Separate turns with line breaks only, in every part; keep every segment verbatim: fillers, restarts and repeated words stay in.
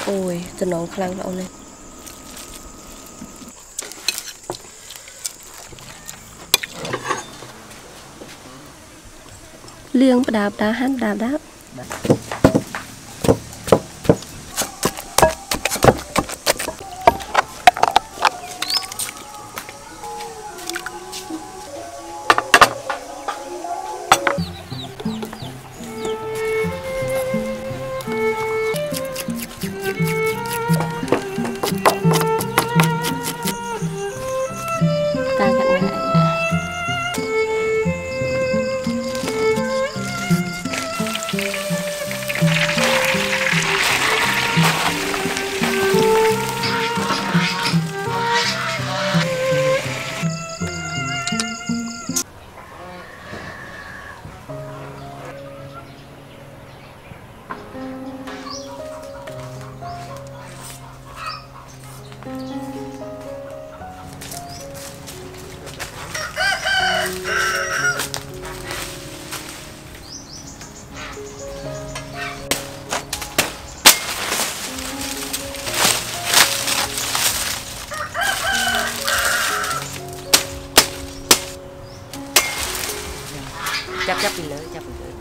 ôi từ nóng khăn ông này liêng đạp đá hắn đạp đáp
chắp chắp đi lưới chắp đi lưới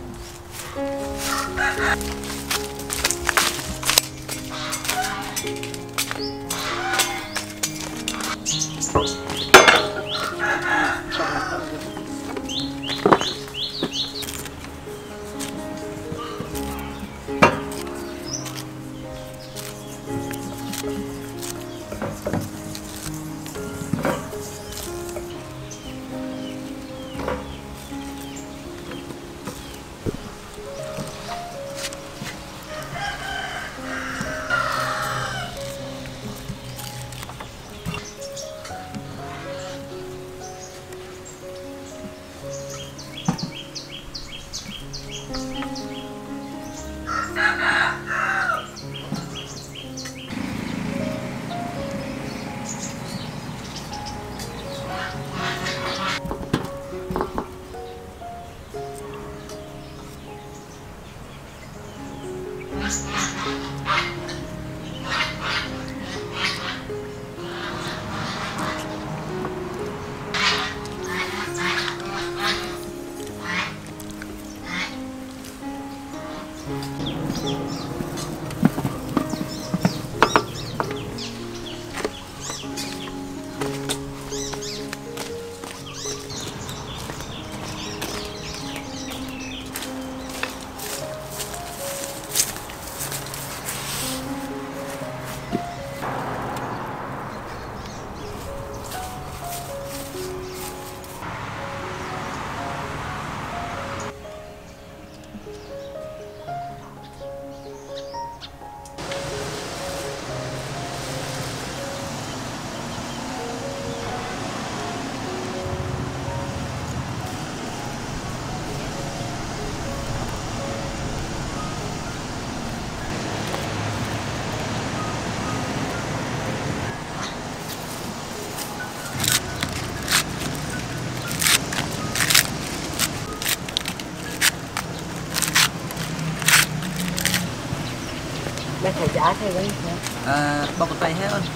Mẹ phải giá thay đấy nhé.
À, bọc tay hết ơn.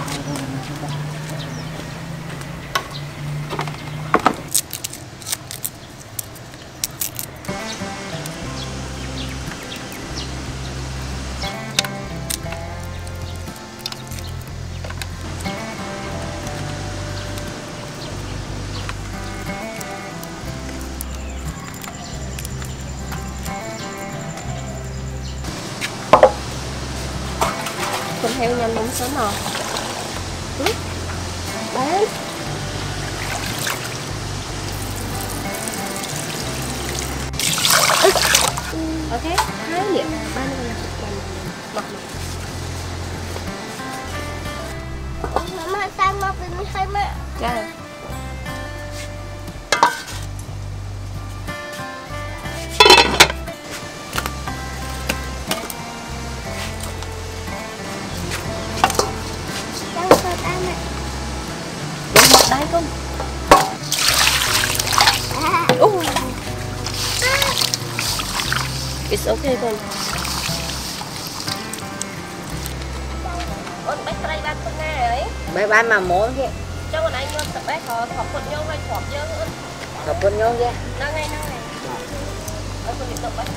Con heo nhanh nóng sớm rồi. Ừ. Bán. Ừ. Ok, hai điểm ba mươi là mặt mặt.
Mama sang mau bên hai mẹ.
Dạ. Đây con. Oh. It's okay con. ôn bách trai ban con nghe ấy
mấy ban mà muốn kia
cho con anh luôn tập bách họ học quần nhau hay học dơ hơn
học quần nhau kia
nó ngay nó này ở con đi tập bách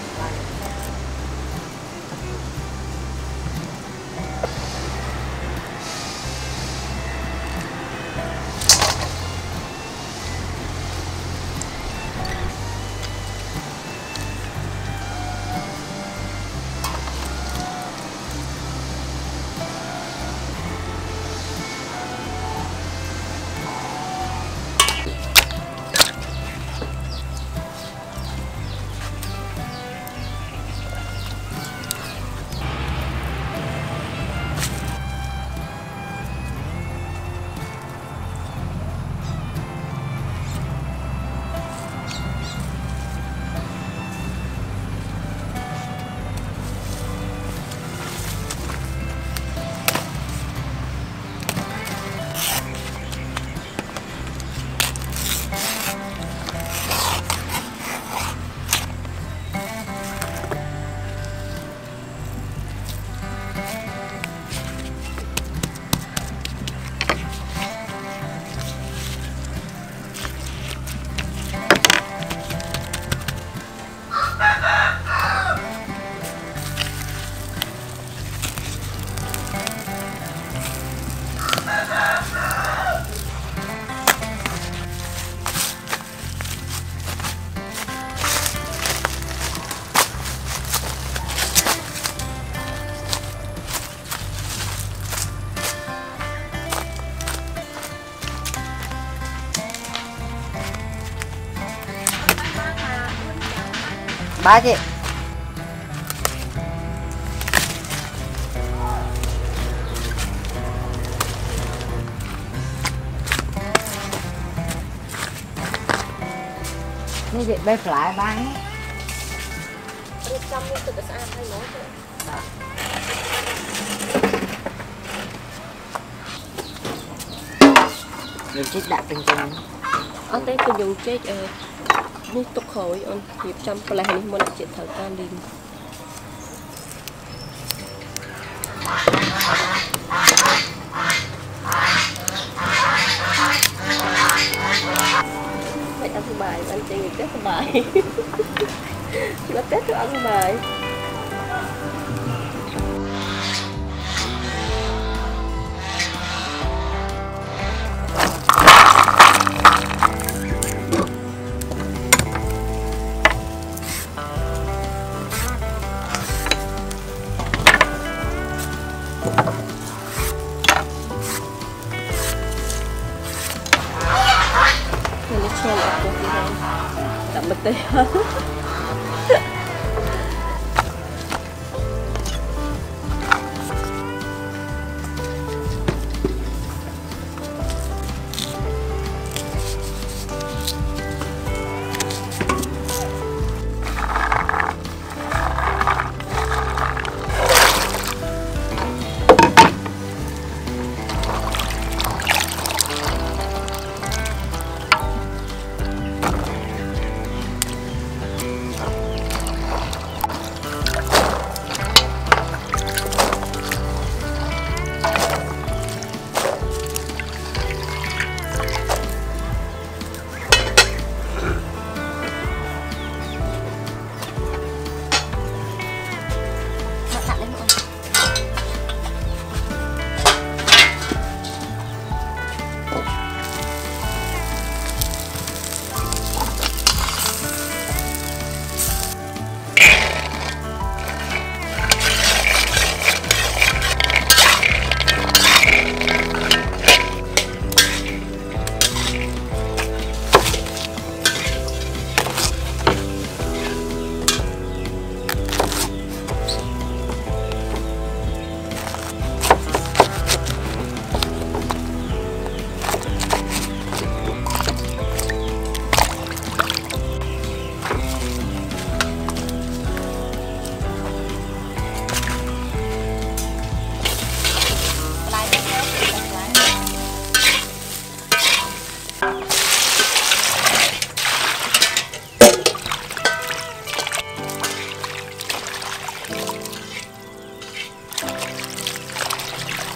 ba chị như vậy bay lại bán
đi trong đi từ cái xa hay nói
dùng chết đặt từng từng
ở đây tôi dùng chết nước tục khối ôn nhịp trăm có lại muốn đặt chuyện thở can đi phải ăn thứ bài ăn chơi tết thứ bài nó tết tôi ăn thứ bài đậm bật tê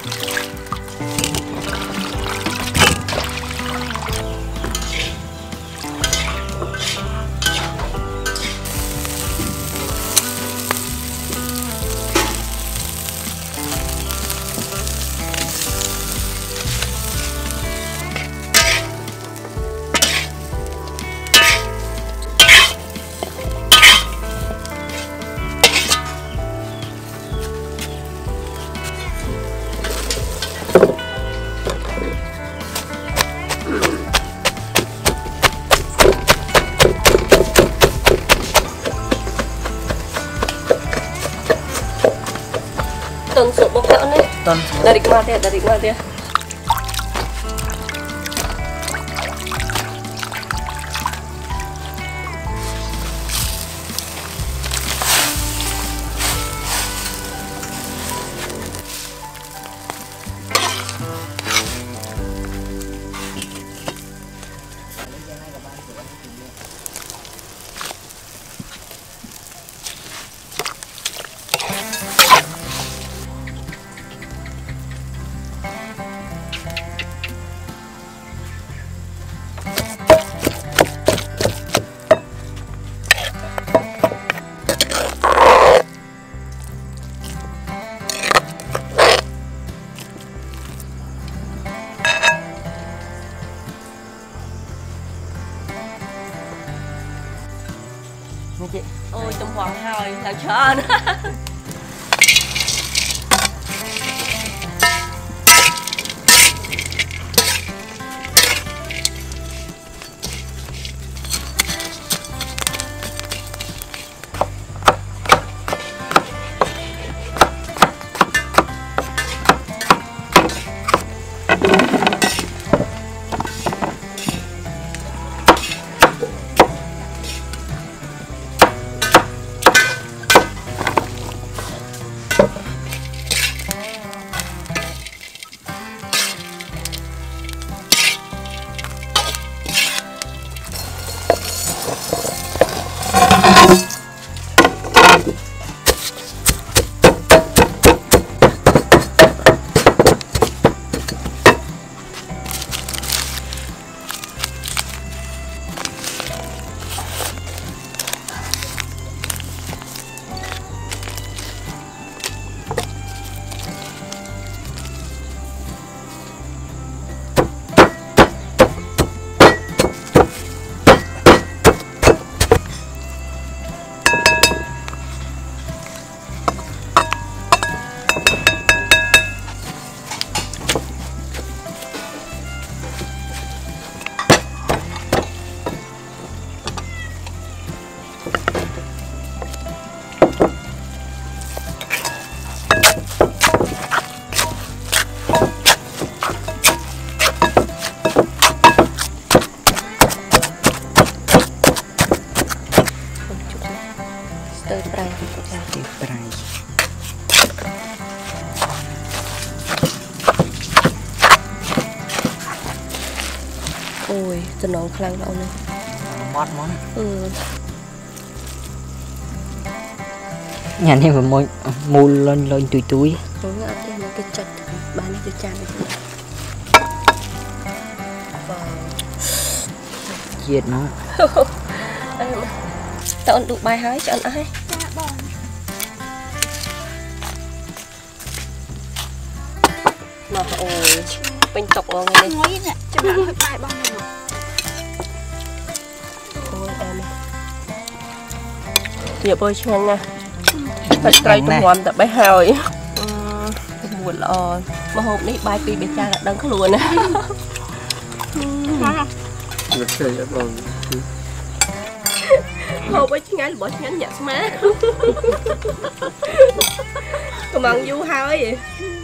Tuần sụp bốc đỡ này.
Tuần.
Dari kemana ya? Dari kemana ya?
Chị.
Ôi tôm hoàng hồi thằng tròn. Từ prang
Từ prang.
Ôi, tôi nấu khăn đâu này.
Mót món.
Ừ.
Nhà này mà môi mù lên lên túi túi.
Đúng rồi, thì nó cái chật bán cái chan này.
Chiết nó.
Tao ăn đủ bài hái cho ăn ai. Mà ôi, bên tộc ngon này.
Ngồi nè, cho bạn hơi bài bông này.
Ôi em. Giờ bơi chăng nha. Phải cây tôm hoàm tập bài hỏi. Buồn lò. Mà hôm nay bài pi bên cha là đắng có luôn á. Hôm ấy ngay là bỏ ngắn nhặt má. Còn bằng du hơi vậy.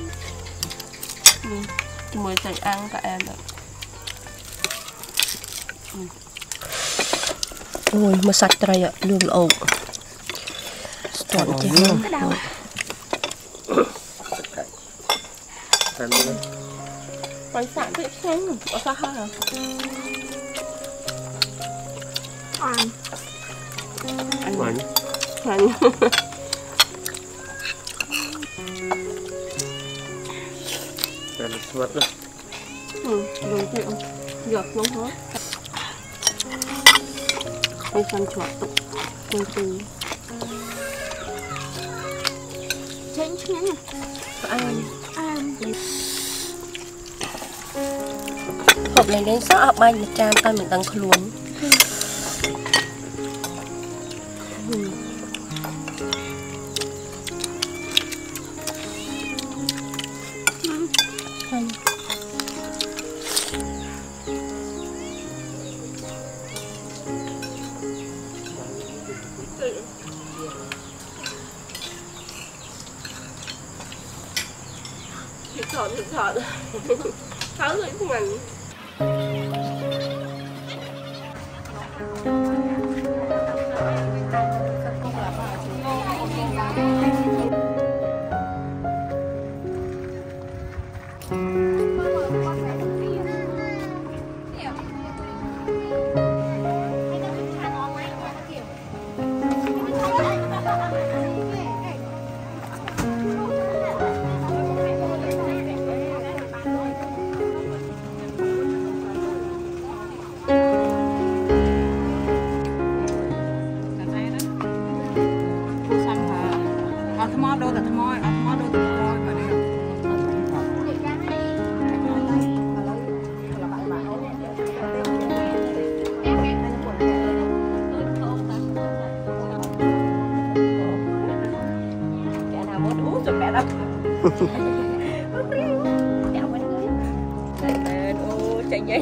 Mới chạy ăn cả em rồi. Ôi mà sạch đây ạ, luôn ổn. Toàn chứ
Cái đâu
Bánh sẵn thì xanh, có sao hả?
Ăn
Anh Bánh Anh
Cái nó suốt rồi.
Ừ, rồi chị không? Giọt nóng hết. Đây xong chuột tụ. Từ từ.
Chén chứ nhá.
Ăn.
Ăn.
Hộp này đến sót ọc bánh một trăm tay mình tăng luôn. Thịt sọt, thịt sọt. Tháo rồi không ăn. Chạy nhanh.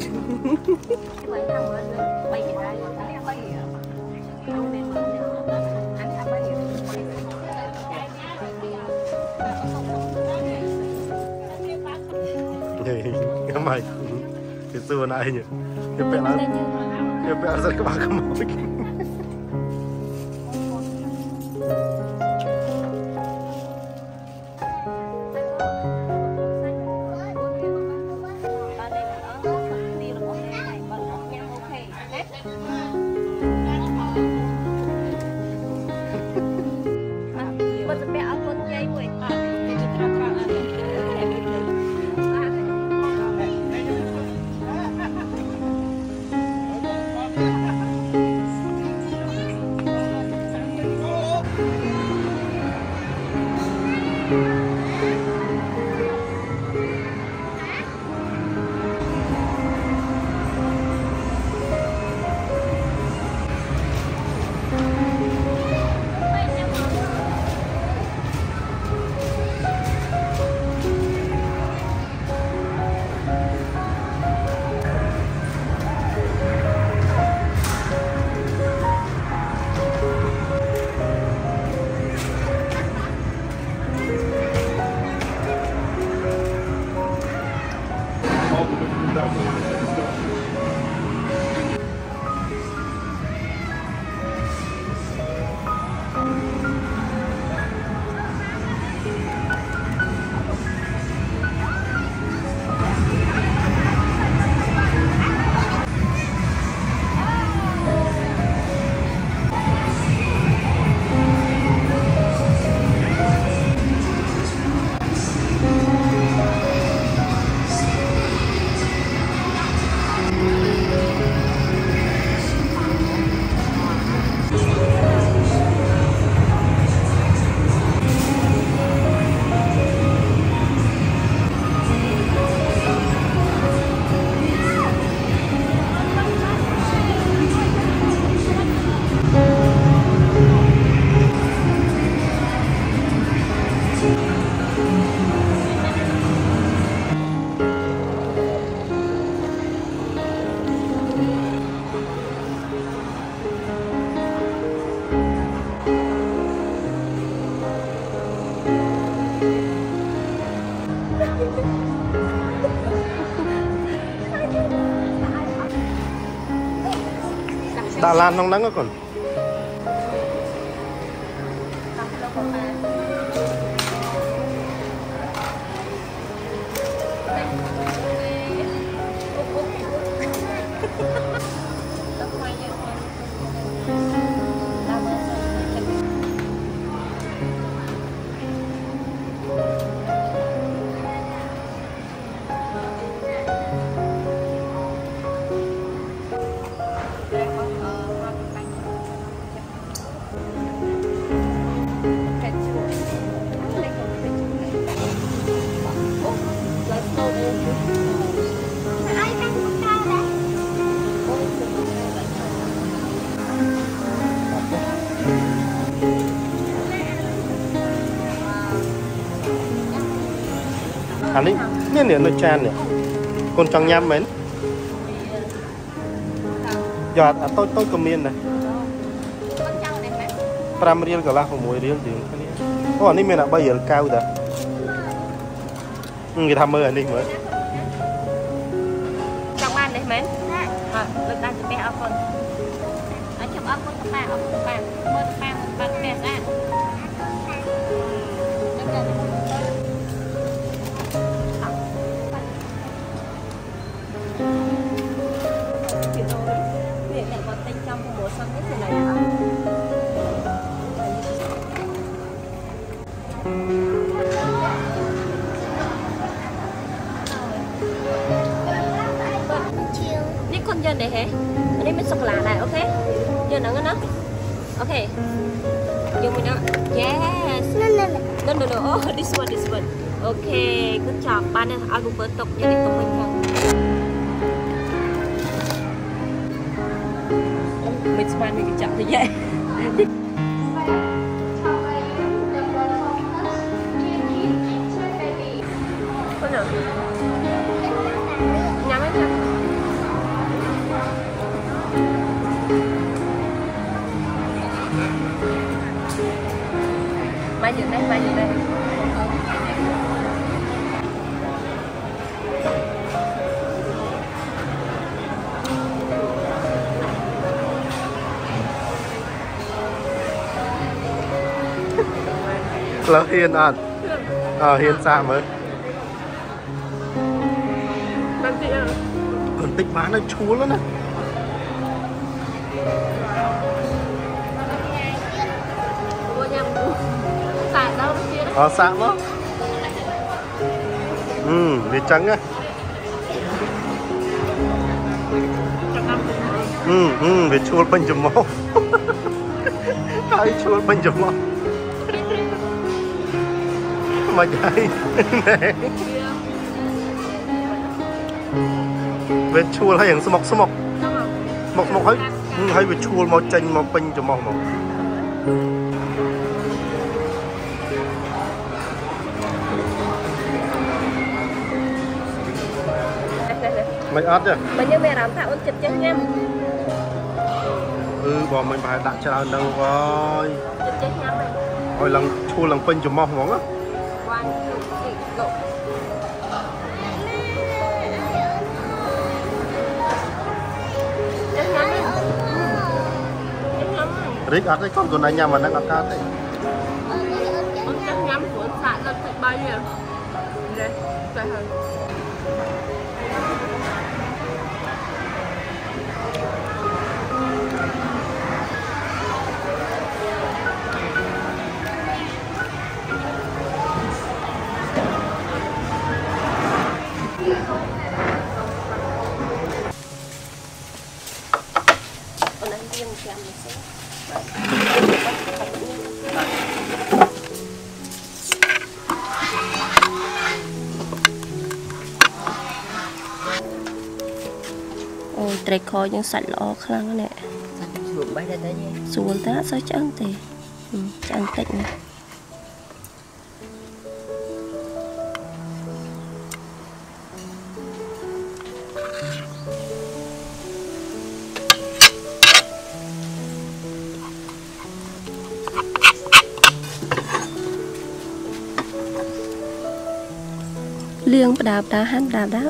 Cái mày cái xưa này nhỉ, cái bẹ là cái bẹ rất các bạn không mỏi. Đà Lạt nóng nắng á còn.
ai đang con cao đấy
anh ấy nè nè nó chan nè con trăng nhâm mến giọt à tôi tôi cầm miên này pram riêng cả là không mùi riêng tiếng ô anh ấy miên là bây giờ cao rồi người tham mơ anh ấy mới
trong ban đấy mến à lực đang từ bé ở con ở trong ấp con ba ở con ba mơ ba ba bé ra con dân này hả? Anh ấy mới sọc lá này, ok? Dân nó nó, ok? Dùng mình đó, yes. No no no, oh this one this one, ok. Good job, bạn này album bớt tục jadi temen không? Mình sẽ bạn mình chọn thì vậy. Con nào? Nhắm hết chưa? Mai giờ đây, mai giờ đây.
là hiền ăn à hiền xa mới còn tích má nó chúa lắm nè ờ sạm đó ừ vì trắng á ừ ừ vì chua bánh chùm máu ai chua bánh chùm máu mà chạy nè về chua hayอย่างสมอกสมอกสมอกสมอกให้ให้về chua máu chanh máu bánh chùm máu máu mày ớt chưa?
Mình như mẹ làm thạo ôn chụp chết nha.
Ừ, bỏ mình phải đặt cho đâu rồi.
Chụp chết nha mày.
Hồi lần chua lần pin chùm mong mong á.
Quan độ. Chết nha mày. Chết nha mày.
Rick ớt đấy con còn anh nhà mà đang ớt cao đấy.
Ôn chết nha mày của xạ lên thật bao nhiêu? Đây, phải hơn. Ôi, trái kho nhưng sạch lọ khăn nè.
Xuống bay ra tới nhé.
Xuống ta sao chẳng thì ừ, chẳng tịnh nè. Liêng đạp đá hắn đạp đáp.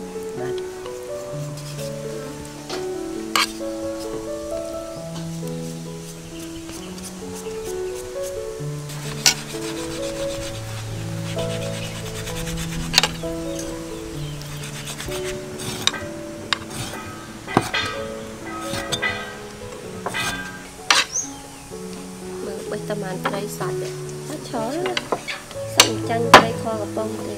Bây giờ mình đây sạch đấy. Nó chó đó. Sạch chanh đây kho gặp bông thì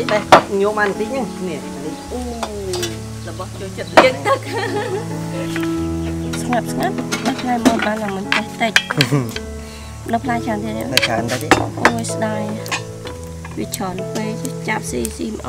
đây nhôm ăn tí nhá nè
u là bớt cho chật liên tắc ngập ngập đắp lại một ba là mình tết tết đắp lại chán thế đấy
là chán ta chứ
ôi đài vì tròn quê chứ chạp xì xì mỏ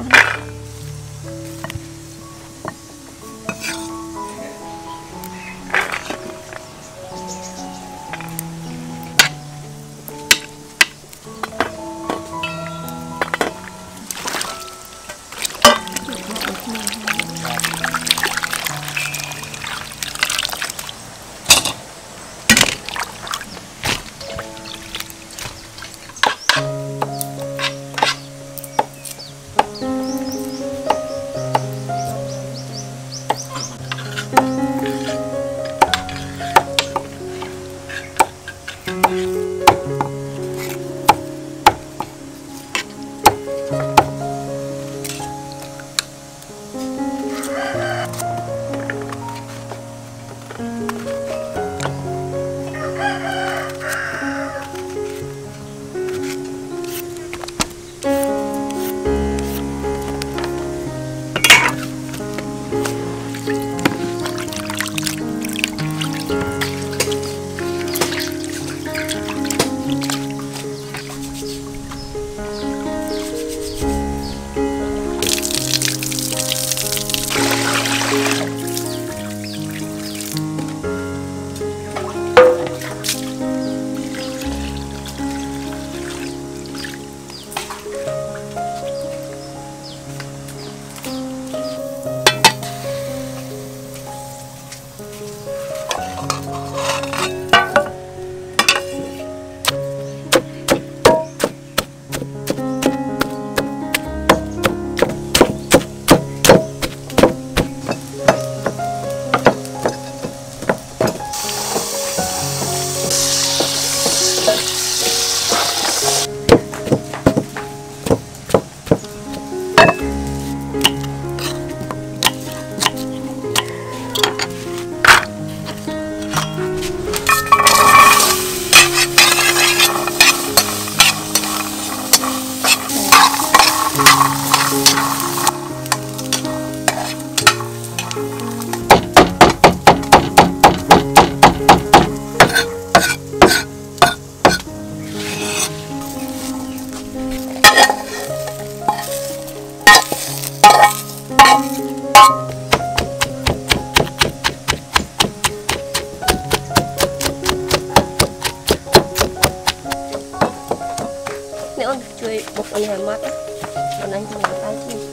ជួយបុកនេះឲ្យម៉ត់ប៉ុណ្ណឹងទៅតែជិះ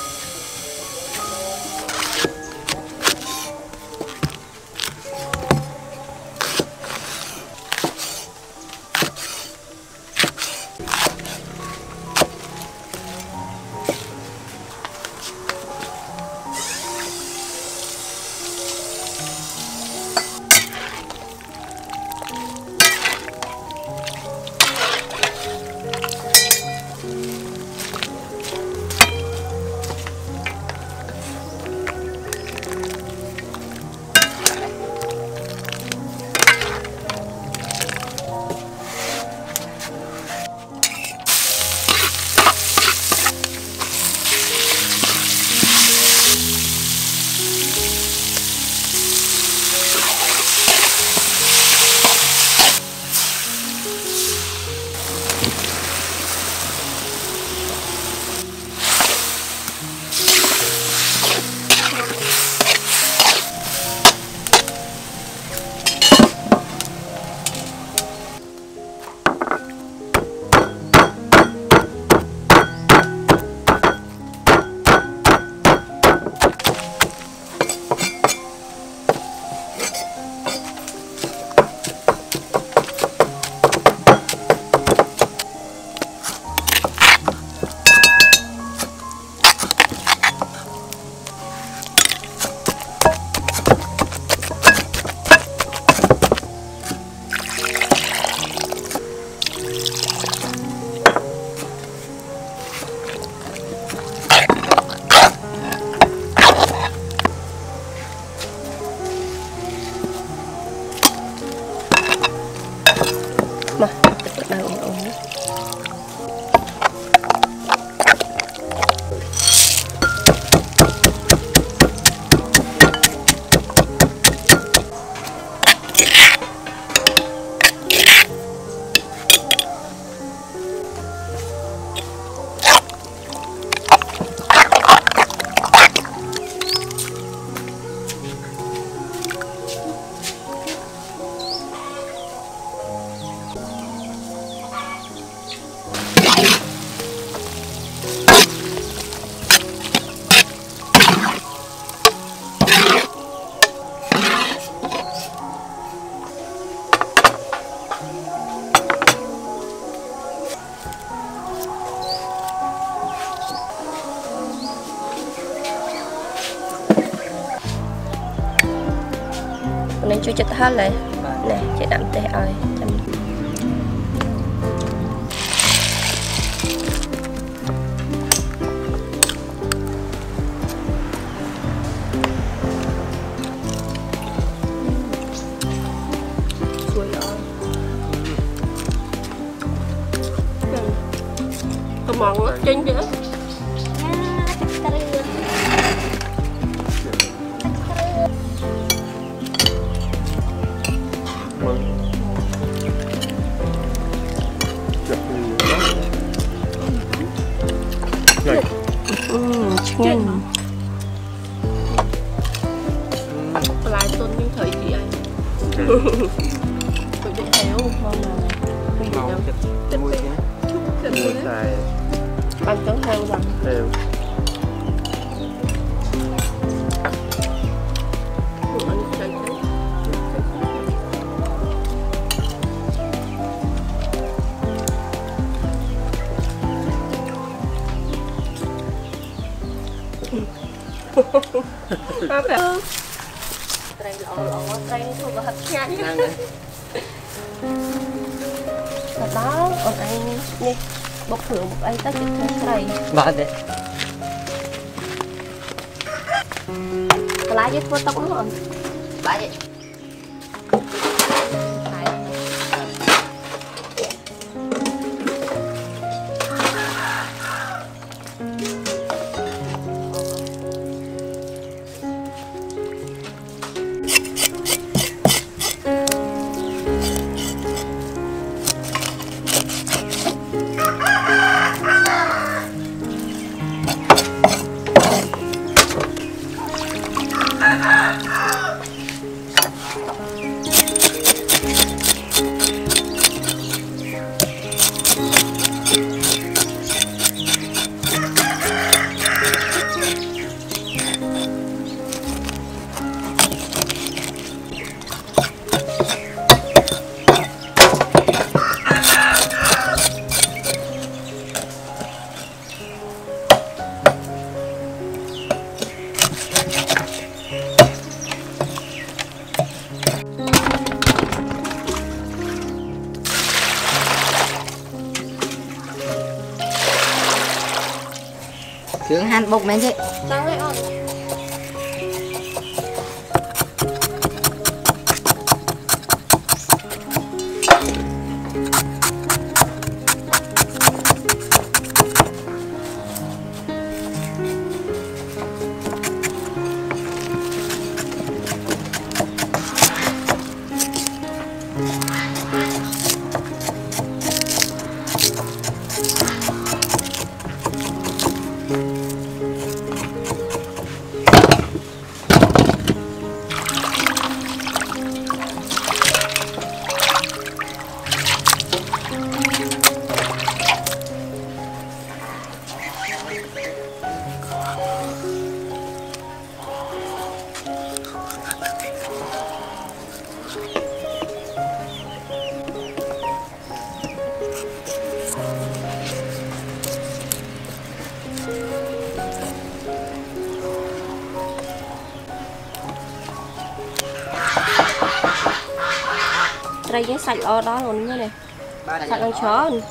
Hãy subscribe cho kênh Ghiền Mì Gõ để không bỏ lỡ
Này chui chật hết lại nè chị đậm tê ơi chăm chuối ơi có món nó chênh nữa nhanh lại tuần nhưng thời chị anh tôi định héo ngon nào này ngon chất chất mùi chất mùi đấy ăn trứng heo rằng heo Ba phải trai lỏ lỏ trai thôi mà hấp nhanh và đó còn anh nè bốc thử một anh ta chụp trai
ba đấy
lá với tóc nó rồi
Ba vậy. Sướng han bốc men chứ.
Đang đấy on. Đây với sạch ở đó luôn như này. Sạch ăn chó.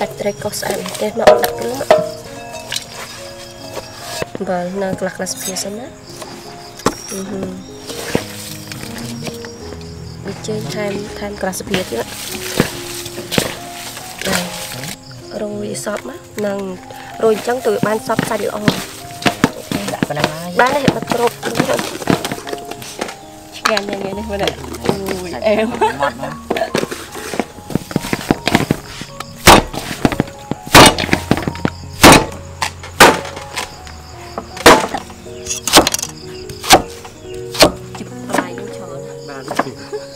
sạch tre có sẵn để mà đặt cái nữa và nâng lạc là phía sau đó đi chơi time time class phía chứ đây rồi shop á nâng rồi chẳng từ ban shop xanh lọ bán này bật rộp nghe nghe nghe đây đây ui em chụp lại những trò này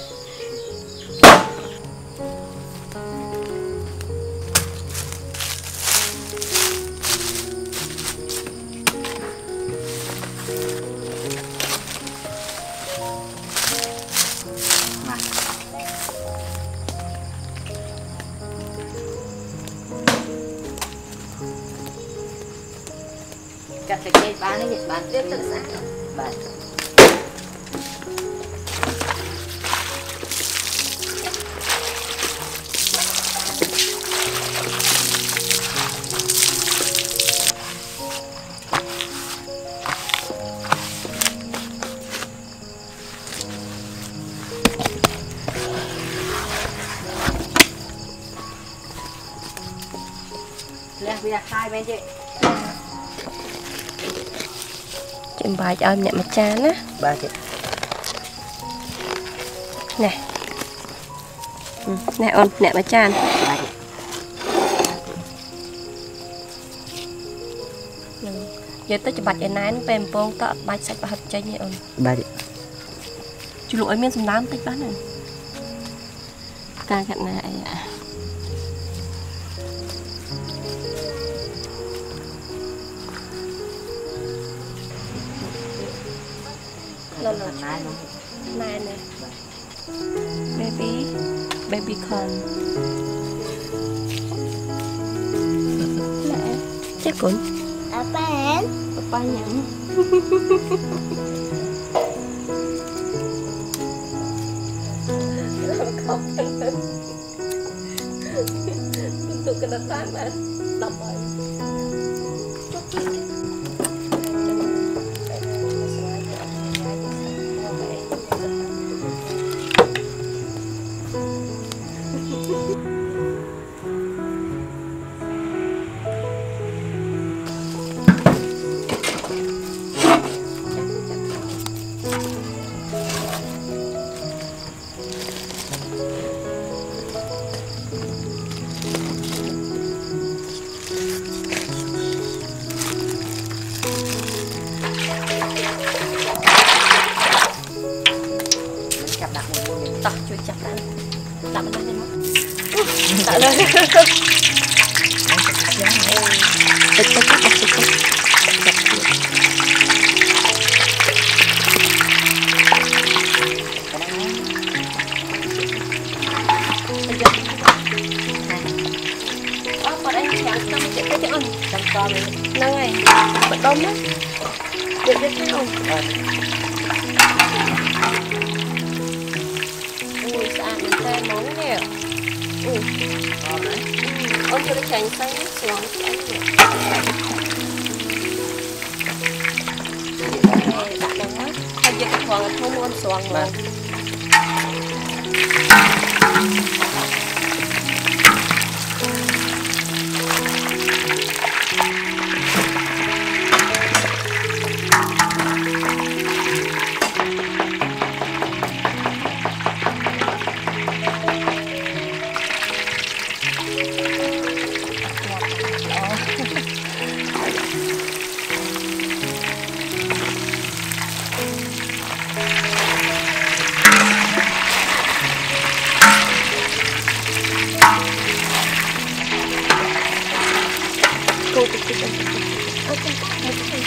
cắt cái cây bán ấy bán tiếp cho nó sáng bán lên bây giờ khai bên chị
chìm bài cho em nhận mặt chán á
ba chị
nè ừ, nè ôn nè mặt chán
ba chị
ừ. Giờ tới cho bạch ở nán bèm bông tợ bạch sạch và hấp chay nhẹ ôn
ba chị
chú lỗi miên xâm nám tích bán này ca gặn này ạ lo lo
nai
nai nè baby baby corn nè chết cuốn
Apaan?
apa nhẫn không untuk kedatangan tambah tao chui chặt lại đặt lên đây nó đặt lên tích tích tích tích tích năng này bật đông á được biết thấy không ui sao mình tay món nè ui ôi chưa được chành xanh xuống đặt đông á hay giờ cái hoàng là không muốn xuống mà cô tự tự tự ở trong các một cái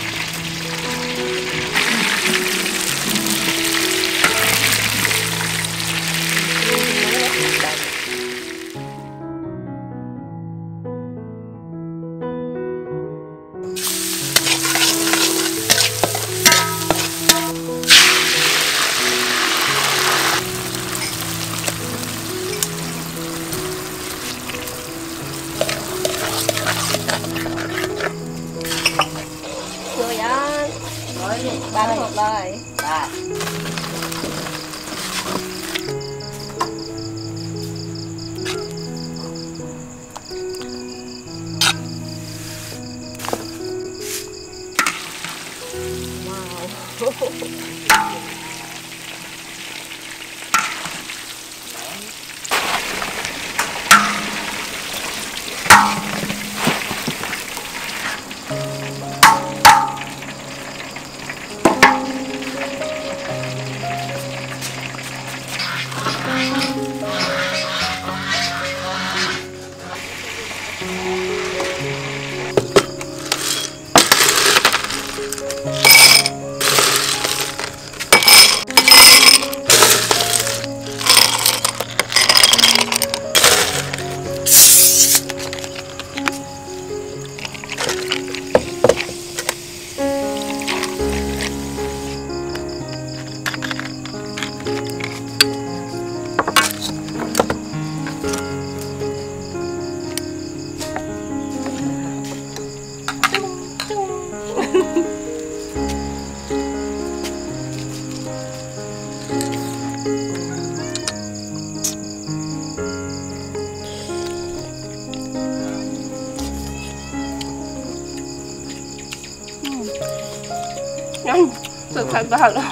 Nhanh, tôi phải vào đâu.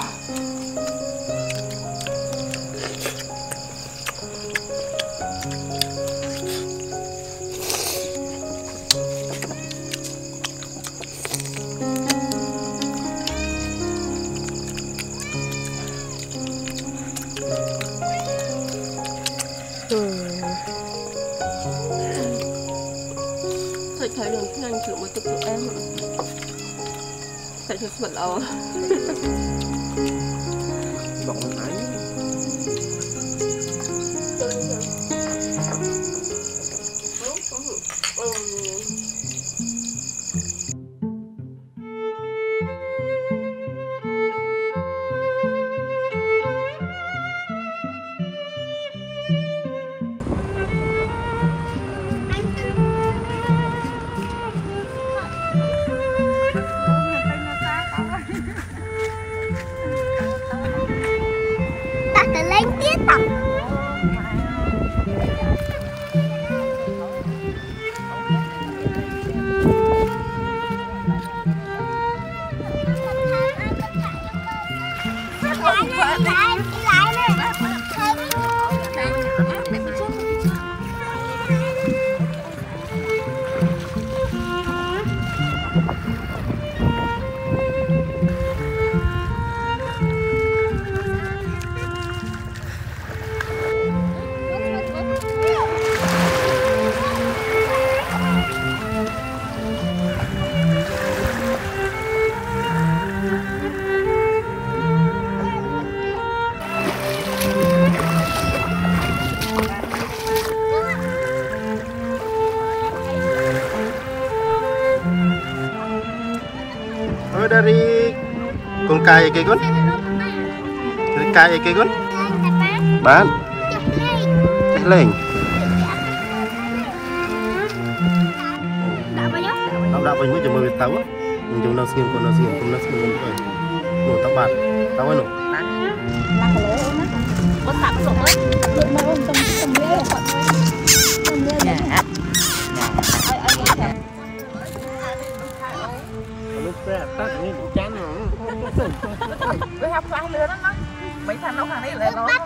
Tôi thấy được nhanh chịu một chút của em. Phải thật sự là
bỏng ấy.
Lên tiết tập.
Dari con cay cái con dari cay cái con bán chạy lên tao đã với mấy chồng mới tao á nhưng chúng nó xiêm con nó xiêm con nó xiêm rồi nổ tao bạt tao ấy nổ
có sẵn rồi ấy
tắt cái gì chán rồi.
Tôi học khoan nữa đó nó. Mấy thằng nó hàng này lại nó.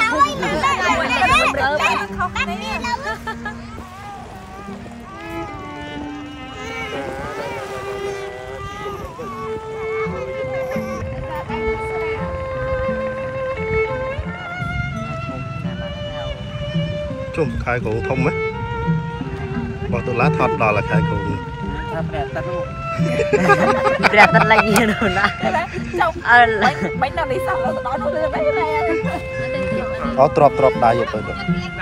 Chung khai cổ thông ấy. Bỏ từ lá thọt đỏ là khai cổ.
Rạc tất lạnh như đâu nè.
Mấy năm đi sau rồi đó nó đưa mấy này.
Có trọp trọp đá vậy thôi được.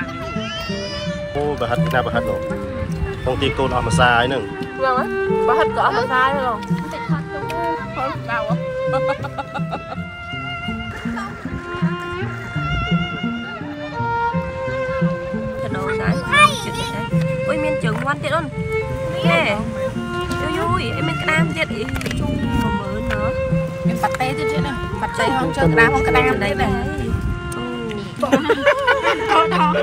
Ô bà hất nào bà hất rồi. Công ty cô nó mà xa ấy nè.
Vâng á. Bà hất cỡ mà xa rồi. Thôi nào á.
ôi miên trứng ngoan tiện luôn nè vui vui em miên cam tiện ý chung mà mới nữa
em bật té chứ chuyện này bật Đây không cho đá không cái đam đấy này. Đó đó.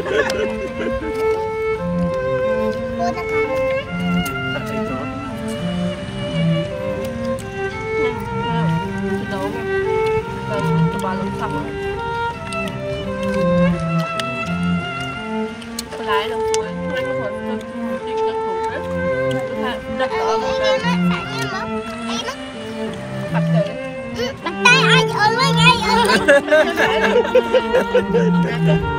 Lái đồng suối, lái đồng suối, lái đồng suối, đất đó một cái bạch tử,
bạch tay ai ơi ngay ơi.